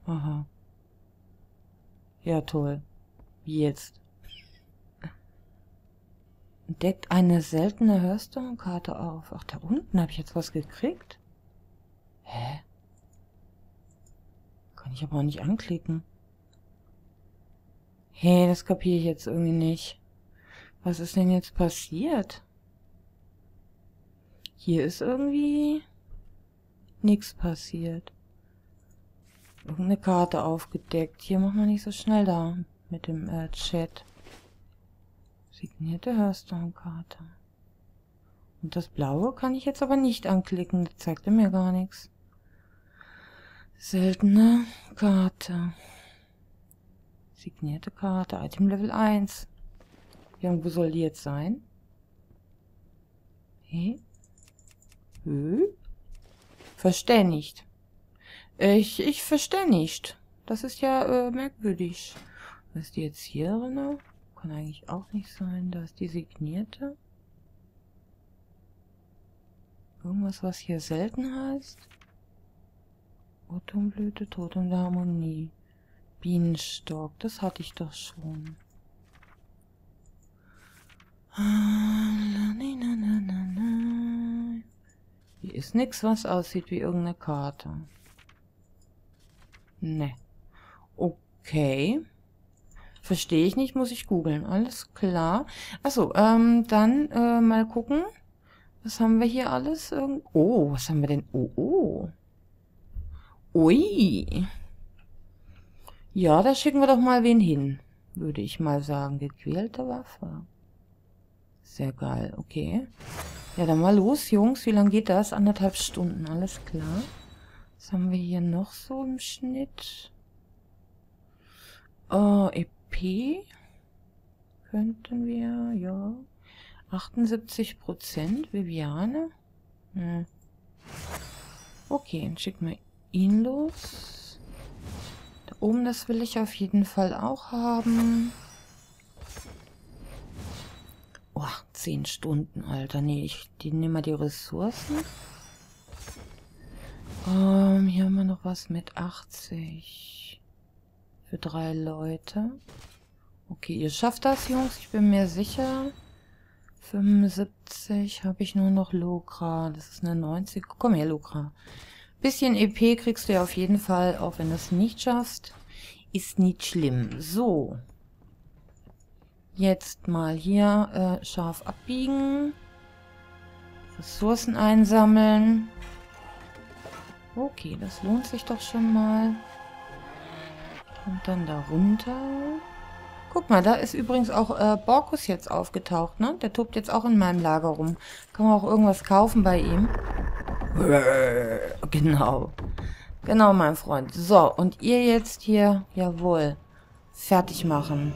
Aha. Ja, toll. Wie jetzt? Deckt eine seltene Hearthstone-Karte auf. Ach, da unten habe ich jetzt was gekriegt. Hä? Kann ich aber auch nicht anklicken. Hey, das kapiere ich jetzt irgendwie nicht. Was ist denn jetzt passiert? Hier ist irgendwie nichts passiert. Irgendeine Karte aufgedeckt. Hier machen wir nicht so schnell da mit dem Chat. Signierte Hearthstone-Karte. Und das Blaue kann ich jetzt aber nicht anklicken. Das zeigt mir gar nichts. Seltene Karte. Signierte Karte. Item Level 1. Irgendwo soll die jetzt sein? Hey? Verstehe nicht. Ich verstehe nicht. Das ist ja merkwürdig. Was ist die jetzt hier drin? Kann eigentlich auch nicht sein. Da ist die signierte. Irgendwas, was hier selten heißt. Autumnblüte, Totem der Harmonie. Bienenstock, das hatte ich doch schon. Hier ist nichts, was aussieht wie irgendeine Karte. Ne. Okay. Verstehe ich nicht, muss ich googeln. Alles klar. Achso, dann mal gucken. Was haben wir hier alles? Oh, was haben wir denn? Oh. Ui. Ja, da schicken wir doch mal wen hin. Würde ich mal sagen. Gequälte Waffe. Sehr geil, okay. Ja, dann mal los, Jungs. Wie lange geht das? 1,5 Stunden, alles klar. Was haben wir hier noch so im Schnitt? EP. Könnten wir, ja. 78%. Viviane. Okay, dann schicken wir ihn los. Da oben, das will ich auf jeden Fall auch haben. Oh, 10 Stunden, Alter. Nee, die nehmen mal die Ressourcen. Hier haben wir noch was mit 80. Für 3 Leute. Okay, ihr schafft das, Jungs. Ich bin mir sicher. 75 habe ich nur noch Lokra. Das ist eine 90. Komm her, Lokra. Bisschen EP kriegst du ja auf jeden Fall, auch wenn du es nicht schaffst. Ist nicht schlimm. So. Jetzt mal hier scharf abbiegen. Ressourcen einsammeln. Okay, das lohnt sich doch schon mal. Und dann da runter. Guck mal, da ist übrigens auch Borkus jetzt aufgetaucht, ne? Der tobt jetzt auch in meinem Lager rum. Kann man auch irgendwas kaufen bei ihm. Genau. Genau, mein Freund. So, und ihr jetzt hier, jawohl, fertig machen.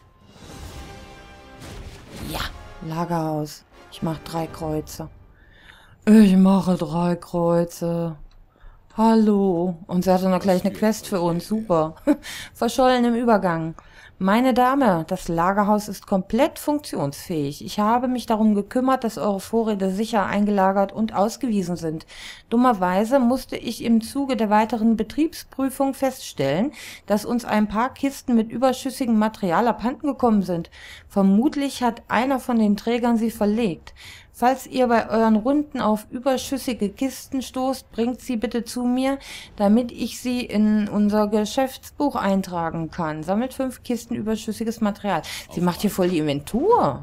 Ja, Lagerhaus. Ich mache 3 Kreuze. Ich mache 3 Kreuze. Hallo. Und sie hatte noch gleich eine Quest für uns. Super. Verschollen im Übergang. Meine Dame, das Lagerhaus ist komplett funktionsfähig. Ich habe mich darum gekümmert, dass eure Vorräte sicher eingelagert und ausgewiesen sind. Dummerweise musste ich im Zuge der weiteren Betriebsprüfung feststellen, dass uns ein paar Kisten mit überschüssigem Material abhanden gekommen sind. Vermutlich hat einer von den Trägern sie verlegt. Falls ihr bei euren Runden auf überschüssige Kisten stoßt, bringt sie bitte zu mir, damit ich sie in unser Geschäftsbuch eintragen kann. Sammelt 5 Kisten überschüssiges Material. Sie macht hier voll die Inventur.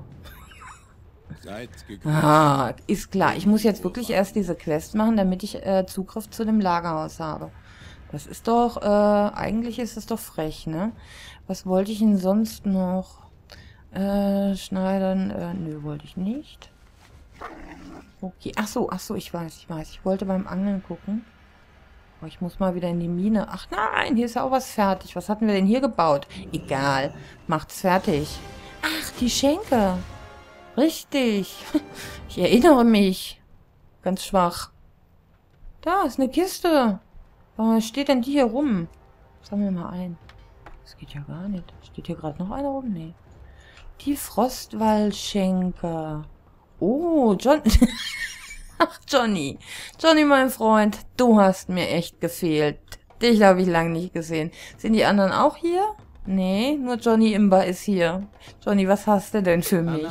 Ah, ist klar. Ich muss jetzt wirklich erst diese Quest machen, damit ich Zugriff zu dem Lagerhaus habe. Das ist doch, eigentlich ist es doch frech, ne? Was wollte ich denn sonst noch? Schneidern, nö, wollte ich nicht. Okay, ach so, ich weiß. Ich wollte beim Angeln gucken. Aber ich muss mal wieder in die Mine. Ach nein, hier ist ja auch was fertig. Was hatten wir denn hier gebaut? Egal, macht's fertig. Ach, die Schenke. Richtig. Ich erinnere mich. Ganz schwach. Da ist eine Kiste. Warum steht denn die hier rum? Sammeln wir mal ein. Das geht ja gar nicht. Steht hier gerade noch einer rum? Nee. Die Frostwaldschenke. Oh, John. Ach, Johnny. Johnny, mein Freund, du hast mir echt gefehlt. Dich habe ich lange nicht gesehen. Sind die anderen auch hier? Nee, nur Johnny Imber ist hier. Johnny, was hast du denn für mich?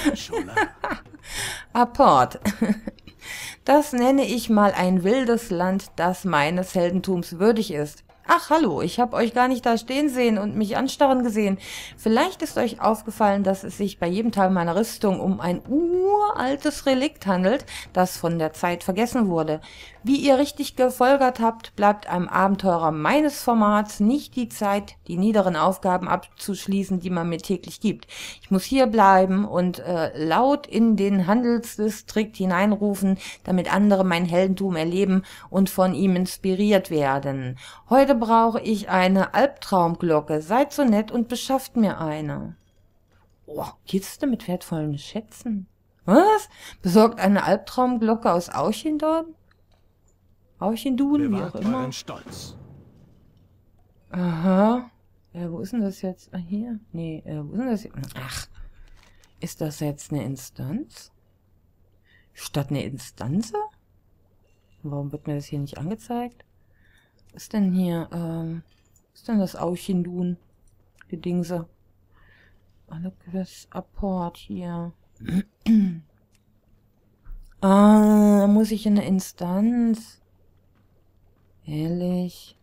Apport. Das nenne ich mal ein wildes Land, das meines Heldentums würdig ist. Ach, hallo, ich habe euch gar nicht da stehen sehen und mich anstarren gesehen. Vielleicht ist euch aufgefallen, dass es sich bei jedem Teil meiner Rüstung um ein uraltes Relikt handelt, das von der Zeit vergessen wurde. Wie ihr richtig gefolgert habt, bleibt einem Abenteurer meines Formats nicht die Zeit, die niederen Aufgaben abzuschließen, die man mir täglich gibt. Ich muss hier bleiben und laut in den Handelsdistrikt hineinrufen, damit andere mein Heldentum erleben und von ihm inspiriert werden. Heute brauche ich eine Albtraumglocke. Seid so nett und beschafft mir eine. Oh, Kiste mit wertvollen Schätzen. Was? Besorgt eine Albtraumglocke aus Auchendorn? Auchendun, wie auch immer. Stolz. Aha. Wo ist denn das jetzt? Ah, hier? Nee, wo ist denn das jetzt? Ach, ist das jetzt eine Instanz? Statt eine Instanze? Warum wird mir das hier nicht angezeigt? Was ist denn hier, was ist denn das Auchendun? Gedingse. Alle Quest Apport hier. Da muss ich in eine Instanz. Ehrlich?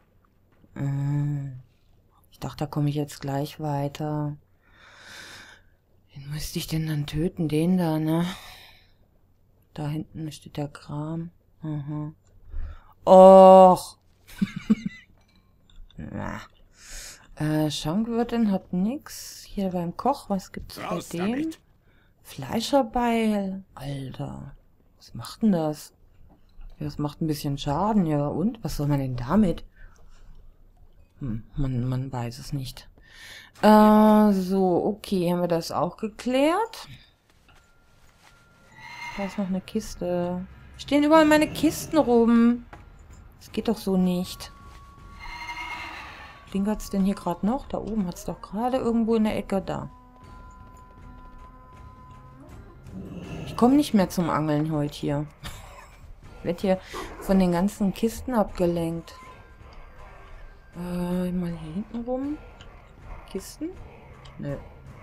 Ich dachte, da komme ich jetzt gleich weiter. Wen müsste ich denn dann töten? Den da, ne? Da hinten steht der Kram. Aha. Och! Schankwirtin hat nix. Hier beim Koch, was gibt's bei dem? Damit. Fleischerbeil. Alter. Was macht denn das? Ja, das macht ein bisschen Schaden, ja. Und? Was soll man denn damit? Man weiß es nicht. So, okay, haben wir das auch geklärt. Da ist noch eine Kiste. Stehen überall meine Kisten rum. Das geht doch so nicht. Blinkert's denn hier gerade noch? Da oben hat's doch gerade irgendwo in der Ecke da. Ich komme nicht mehr zum Angeln heute hier. Ich werde hier von den ganzen Kisten abgelenkt. Mal hier hinten rum. Kisten? Nö.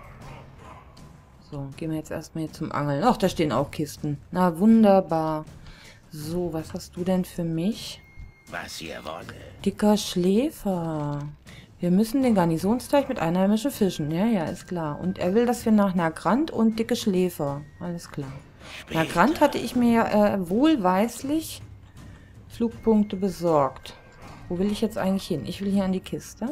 So, gehen wir jetzt erstmal hier zum Angeln. Ach, da stehen auch Kisten. Na, wunderbar. So, was hast du denn für mich? Was ihr wollt. Dicker Schläfer. Wir müssen den Garnisonsteich mit einheimischen Fischen. Ja, ja, ist klar. Und er will, dass wir nach Nagrand und dicke Schläfer. Alles klar. Nagrand hatte ich mir wohlweislich Flugpunkte besorgt. Wo will ich jetzt eigentlich hin? Ich will hier an die Kiste.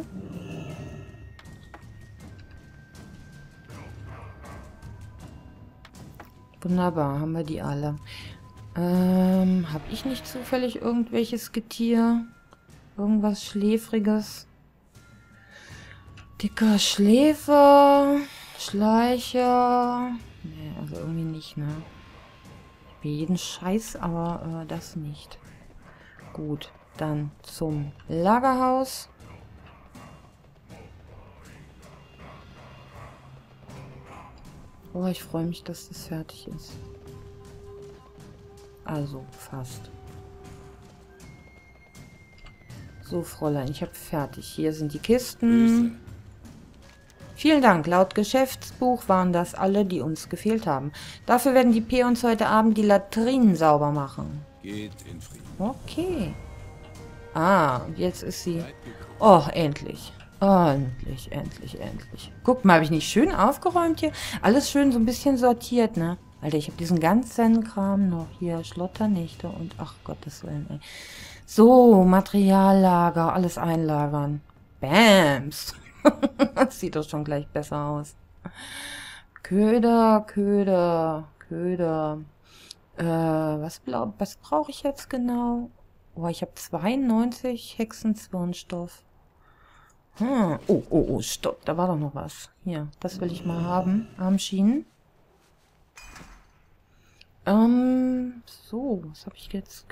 Wunderbar, haben wir die alle. Habe ich nicht zufällig irgendwelches Getier? Irgendwas Schläfriges? Dicker Schläfer, Schleicher. Nee, also irgendwie nicht, ne? Ich will jeden Scheiß, aber das nicht. Gut, dann zum Lagerhaus. Oh, ich freue mich, dass das fertig ist. Also, fast. So, Fräulein, ich habe fertig. Hier sind die Kisten. Vielen Dank. Laut Geschäftsbuch waren das alle, die uns gefehlt haben. Dafür werden die Peons heute Abend die Latrinen sauber machen. Geht in Frieden. Okay. Ah, und jetzt ist sie... Oh, endlich. Oh, endlich, endlich, endlich. Guck mal, habe ich nicht schön aufgeräumt hier? Alles schön so ein bisschen sortiert, ne? Alter, ich habe diesen ganzen Kram noch hier. Schlotternächte und ach Gottes Willen, ey. So, Materiallager, alles einlagern. Bams. Das sieht doch schon gleich besser aus. Köder, Köder, Köder. Was brauche ich jetzt genau? Oh, ich habe 92 Hexenzwirnstoff. Oh, stopp, da war doch noch was. Hier, das will ich mal haben. Armschienen. So, was habe ich jetzt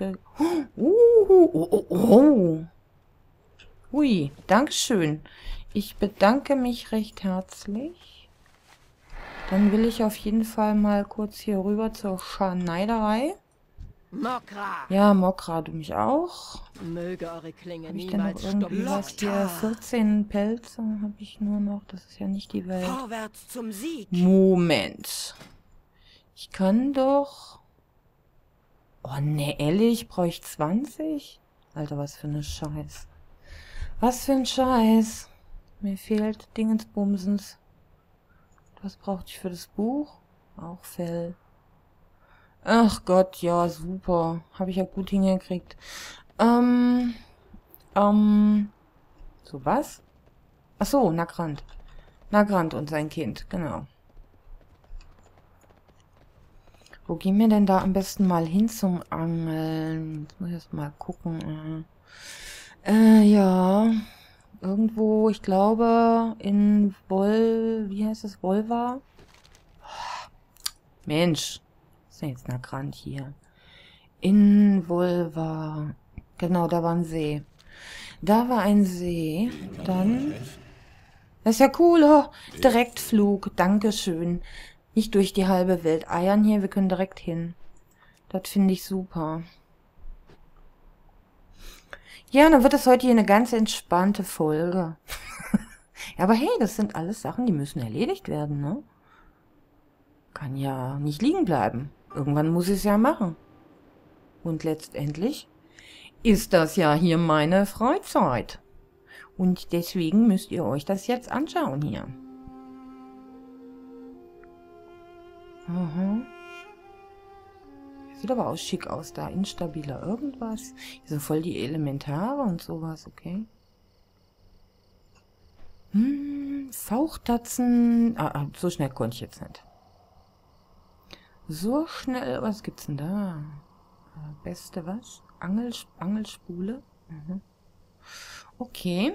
Ui, Dankeschön. Ich bedanke mich recht herzlich. Dann will ich auf jeden Fall mal kurz hier rüber zur Schneiderei. Mokra! Ja, Mokra, du mich auch. Möge eure Klinge Habe ich denn noch niemals irgendwie was hier? 14 Pelze habe ich nur noch. Das ist ja nicht die Welt. Vorwärts zum Sieg! Moment. Ich kann doch... Oh, ne, ehrlich? Brauche ich 20? Alter, was für eine Scheiß. Was für ein Scheiß. Mir fehlt Dingensbumsens. Was brauchte ich für das Buch? Auch Fell. Ach Gott, ja, super. Habe ich ja gut hingekriegt. So was? Ach so, Nagrand. Nagrand und sein Kind, genau. Wo gehen wir denn da am besten mal hin zum Angeln? Jetzt muss ich erst mal gucken. Ja. Irgendwo, ich glaube, in wie heißt es? Volva? Mensch. Was ist denn jetzt Nagrand hier? In Volva. Genau, da war ein See. Da war ein See. Dann... Das ist ja cool, oh. Direktflug. Dankeschön. Nicht durch die halbe Welt eiern hier, wir können direkt hin. Das finde ich super. Ja, dann wird das heute hier eine ganz entspannte Folge. Ja, aber hey, das sind alles Sachen, die müssen erledigt werden, ne? Kann ja nicht liegen bleiben. Irgendwann muss ich es ja machen. Und letztendlich ist das ja hier meine Freizeit. Und deswegen müsst ihr euch das jetzt anschauen hier. Aha. Sieht aber auch schick aus da. Instabiler irgendwas. Hier sind voll die Elementare und sowas, okay. Fauchtatzen. So schnell konnte ich jetzt nicht. So schnell, was gibt's denn da? Beste was? Angelspule. Mhm. Okay.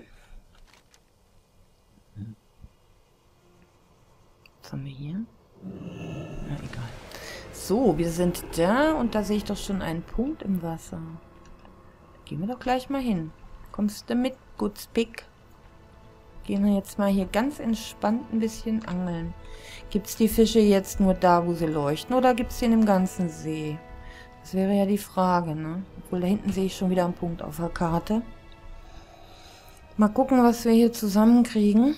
Was haben wir hier? Na, egal. So, wir sind da und da sehe ich doch schon einen Punkt im Wasser. Gehen wir doch gleich mal hin. Kommst du mit, Gutzpick? Gehen wir jetzt mal hier ganz entspannt ein bisschen angeln. Gibt es die Fische jetzt nur da, wo sie leuchten, oder gibt es sie in dem ganzen See? Das wäre ja die Frage, ne? Obwohl, da hinten sehe ich schon wieder einen Punkt auf der Karte. Mal gucken, was wir hier zusammenkriegen.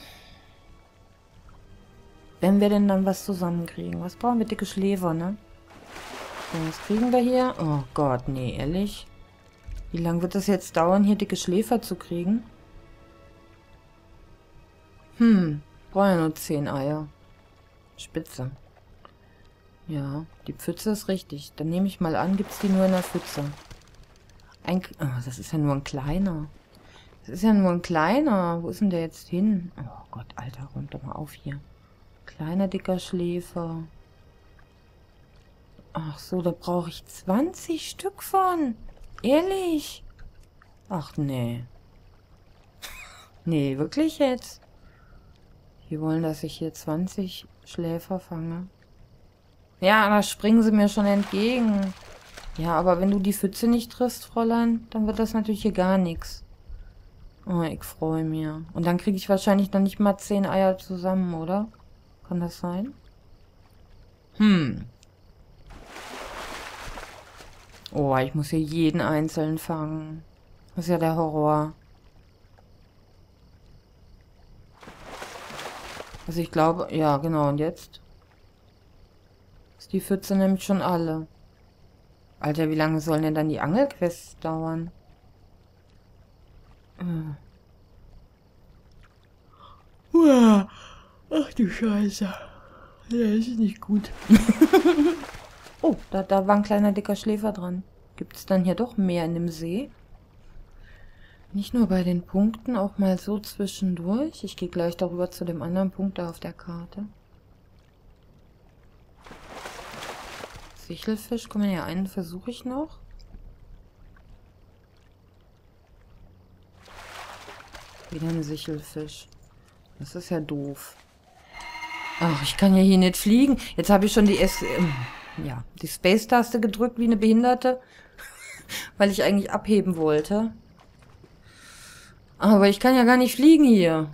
Wenn wir denn dann was zusammenkriegen. Was brauchen wir? Dicke Schläfer, ne? So, was kriegen wir hier? Oh Gott, nee, ehrlich? Wie lange wird das jetzt dauern, hier dicke Schläfer zu kriegen? Brauchen ja nur 10 Eier. Spitze. Ja, die Pfütze ist richtig. Dann nehme ich mal an, gibt es die nur in der Pfütze. Das ist ja nur ein kleiner. Das ist ja nur ein kleiner. Wo ist denn der jetzt hin? Oh Gott, Alter, räumt doch mal auf hier. Kleiner, dicker Schläfer. Ach so, da brauche ich 20 Stück von. Ehrlich? Ach, nee. Nee, wirklich jetzt? Die wollen, dass ich hier 20 Schläfer fange. Ja, da springen sie mir schon entgegen. Ja, aber wenn du die Pfütze nicht triffst, Fräulein, dann wird das natürlich hier gar nichts. Oh, ich freue mich. Und dann kriege ich wahrscheinlich noch nicht mal 10 Eier zusammen, oder? Kann das sein? Oh, ich muss hier jeden einzeln fangen. Das ist ja der Horror. Also ich glaube, ja genau, und jetzt? Ist die Pfütze nämlich schon alle. Alter, wie lange sollen denn dann die Angelquests dauern? Ach du Scheiße. Das ist nicht gut. Oh, da war ein kleiner dicker Schläfer dran. Gibt es dann hier doch mehr in dem See? Nicht nur bei den Punkten, auch mal so zwischendurch. Ich gehe gleich darüber zu dem anderen Punkt da auf der Karte. Sichelfisch, komm mal hier, einen versuche ich noch. Wieder ein Sichelfisch. Das ist ja doof. Ach, ich kann ja hier nicht fliegen. Jetzt habe ich schon die die Space-Taste gedrückt wie eine Behinderte, weil ich eigentlich abheben wollte. Aber ich kann ja gar nicht fliegen hier.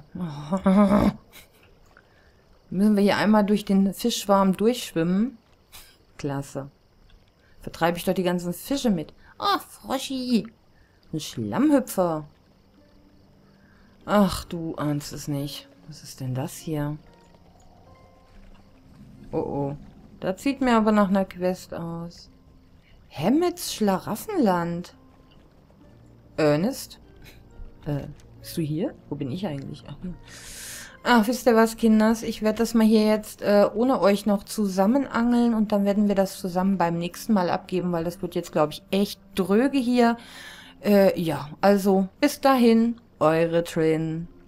Müssen wir hier einmal durch den Fischschwarm durchschwimmen? Klasse. Vertreibe ich doch die ganzen Fische mit. Oh, Froschi. Ein Schlammhüpfer. Ach, du ahnst es nicht. Was ist denn das hier? Oh, oh. Das sieht mir aber nach einer Quest aus. Hemmets Schlaraffenland. Ernest? Bist du hier? Wo bin ich eigentlich? Ach, hier. Ach, wisst ihr was, Kinders? Ich werde das mal hier jetzt ohne euch noch zusammenangeln und dann werden wir das zusammen beim nächsten Mal abgeben, weil das wird jetzt, glaube ich, echt dröge hier. Ja, also bis dahin, eure Trin.